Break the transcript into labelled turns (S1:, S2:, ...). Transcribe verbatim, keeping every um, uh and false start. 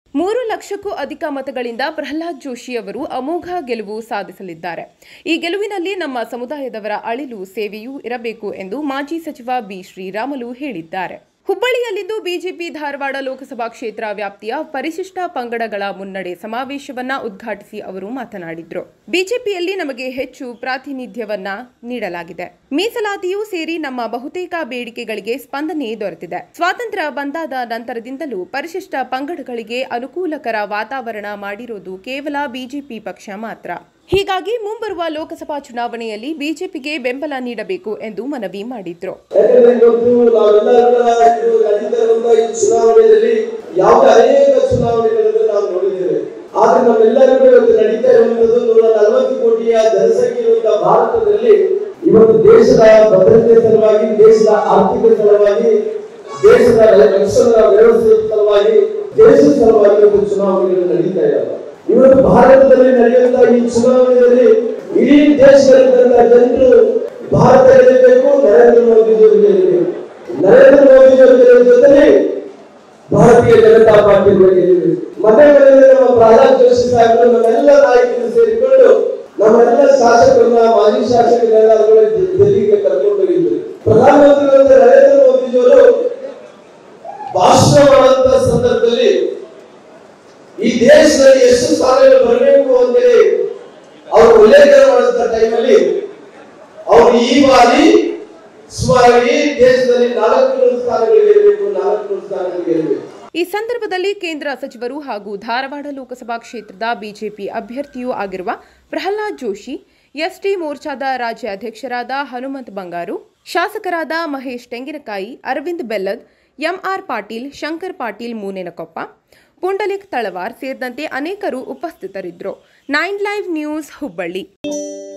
S1: ಮೂರು ಲಕ್ಷಕ್ಕೂ ಅಧಿಕ ಮತಗಳಿಂದ ಪ್ರಹ್ಲಾದ್ ಜೋಶಿ ಅವರು ಅಮೋಘ ಗೆಲುವು ಸಾಧಿಸಲಿದ್ದಾರೆ. ಈ ಗೆಲುವಿನಲ್ಲಿ ನಮ್ಮ ಸಮುದಾಯದವರ ಅಳಿಲು ಸೇವೆಯೂ ಇರಬೇಕು ಎಂದು ಮಾಜಿ ಸಚಿವ ಬಿ ಶ್ರೀರಾಮುಲು ಹೇಳಿದ್ದಾರೆ. ಹುಬ್ಬಳ್ಳಿಯಲ್ಲಿಂದು ಬಿಜೆಪಿ ಧಾರವಾಡ ಲೋಕಸಭಾ ಕ್ಷೇತ್ರ ವ್ಯಾಪ್ತಿಯ ಪರಿಶಿಷ್ಟ ಪಂಗಡಗಳ ಮುನ್ನಡೆ ಸಮಾವೇಶವನ್ನ ಉದ್ಘಾಟಿಸಿ ಅವರು ಮಾತನಾಡಿದರು. ಬಿಜೆಪಿಯಲ್ಲಿ ನಮಗೆ ಹೆಚ್ಚು ಪ್ರಾತಿನಿಧ್ಯವನ್ನ ನೀಡಲಾಗಿದೆ. ಮೀಸಲಾತಿಯೂ ಸೇರಿ ನಮ್ಮ ಬಹುತೇಕ ಬೇಡಿಕೆಗಳಿಗೆ ಸ್ಪಂದನೆ ದೊರೆತಿದೆ. ಸ್ವಾತಂತ್ರ್ಯ ಬಂದಾದ ನಂತರದಿಂದಲೂ ಪರಿಶಿಷ್ಟ ಪಂಗಡಗಳಿಗೆ ಅನುಕೂಲಕರ ವಾತಾವರಣ ಮಾಡಿರೋದು ಕೇವಲ ಬಿಜೆಪಿ ಪಕ್ಷ ಮಾತ್ರ. ಹೀಗಾಗಿ ಮುಂಬರುವ ಲೋಕಸಭಾ ಚುನಾವಣೆಯಲ್ಲಿ ಬಿಜೆಪಿಗೆ ಬೆಂಬಲ ನೀಡಬೇಕು ಎಂದು ಮನವಿ ಮಾಡಿದ್ರು.
S2: ಚುನಾವಣೆಯಲ್ಲಿ ಯಾವುದೇ ಅನೇಕ ಚುನಾವಣೆಗಳನ್ನು ನಾವು ನೋಡಿದ್ದೇವೆ. ಆದ್ರೆ ನಮ್ಮೆಲ್ಲರಿಗೂ ಇವತ್ತು ನಡೀತಾ ಇರುವಂತದ್ದು ನೂರ ನಲವತ್ತು ಕೋಟಿಯ ಜನಸಂಖ್ಯೆ ಇರುವಂತಹ ಭಾರತದಲ್ಲಿ ಇವತ್ತು ದೇಶದ ಭದ್ರತೆ ಸಲುವಾಗಿ, ದೇಶದ ಆರ್ಥಿಕ ಸಲುವಾಗಿ, ದೇಶದ ರಕ್ಷಣಾ ವ್ಯವಸ್ಥೆ ಸಲುವಾಗಿ, ದೇಶದ ಸಲುವಾಗಿ ಇವತ್ತು ಚುನಾವಣೆಗಳು ನಡೀತಾ ಇದ್ದಾವೆ. ಇವತ್ತು ಭಾರತದಲ್ಲಿ ನಡೆಯುವಂತಹ ಈ ಚುನಾವಣೆಯಲ್ಲಿ ಇಡೀ ದೇಶದಲ್ಲಿದ್ದಂತಹ ಜನರು ಭಾರತ ಗೆಲ್ಲಬೇಕು, ನರೇಂದ್ರ ಮೋದಿಜಿಯವರು ಗೆಲ್ಲಬೇಕು. ನರೇಂದ್ರ ಮೋದಿಜಿಯವರ ಜೊತೆಗೆ ಭಾರತೀಯ ಜನತಾ ಪಾರ್ಟಿ ಗೆಲ್ಲಬೇಕು. ಮನೆ ಮನೆಯಲ್ಲಿ ನಮ್ಮ ಪ್ರಹ್ಲಾದ್ ಜೋಶಿ ಸಾಹೇಬರು ನಮ್ಮೆಲ್ಲ ನಾಯಕರು ಸೇರಿಕೊಂಡು ನಮ್ಮೆಲ್ಲ ಶಾಸಕರನ್ನ, ಮಾಜಿ ಶಾಸಕರನ್ನ ಡೆಲ್ಲಿಗೆ ಕರ್ಕೊಂಡು ಹೋಗಿದ್ರು. ಪ್ರಧಾನಮಂತ್ರಿಗಳಾದ ನರೇಂದ್ರ ಮೋದಿಜಿಯವರು ಭಾಷಣ ಮಾಡುವಂತ ಸಂದರ್ಭದಲ್ಲಿ ಈ ದೇಶದಲ್ಲಿ ಎಷ್ಟು ಸ್ಥಾನಗಳು ಬರಬೇಕು ಅಂತೇಳಿ ಅವರು ಉಲ್ಲೇಖ ಮಾಡುವಂತ ಟೈಮಲ್ಲಿ ಅವರು ಈ ಬಾರಿ ಸುಮಾರು ಈ ದೇಶದಲ್ಲಿ ನಾಲ್ಕುನೂರು ಸ್ಥಾನಗಳು ಗೆಲ್ಲಬೇಕು, ನಾಲ್ಕುನೂರು ಸ್ಥಾನಗಳು ಗೆಲ್ಲಬೇಕು.
S1: ಈ ಸಂದರ್ಭದಲ್ಲಿ ಕೇಂದ್ರ ಸಚಿವರು ಹಾಗೂ ಧಾರವಾಡ ಲೋಕಸಭಾ ಕ್ಷೇತ್ರದ ಬಿಜೆಪಿ ಅಭ್ಯರ್ಥಿಯೂ ಆಗಿರುವ ಪ್ರಹ್ಲಾದ್ ಜೋಶಿ, ಎಸ್ಟಿ ಮೋರ್ಚಾದ ರಾಜ್ಯ ಅಧ್ಯಕ್ಷರಾದ ಹನುಮಂತ್ ಬಂಗಾರು, ಶಾಸಕರಾದ ಮಹೇಶ್ ತೆಂಗಿನಕಾಯಿ, ಅರವಿಂದ್ ಬೆಲ್ಲದ್, ಎಂಆರ್ ಪಾಟೀಲ್, ಶಂಕರ್ ಪಾಟೀಲ್ ಮೂನೇನಕೊಪ್ಪ, ಪುಂಡಲಿಕ್ ತಳವಾರ್ ಸೇರಿದಂತೆ ಅನೇಕರು ಉಪಸ್ಥಿತರಿದ್ದರು. Nine live news Hubballi.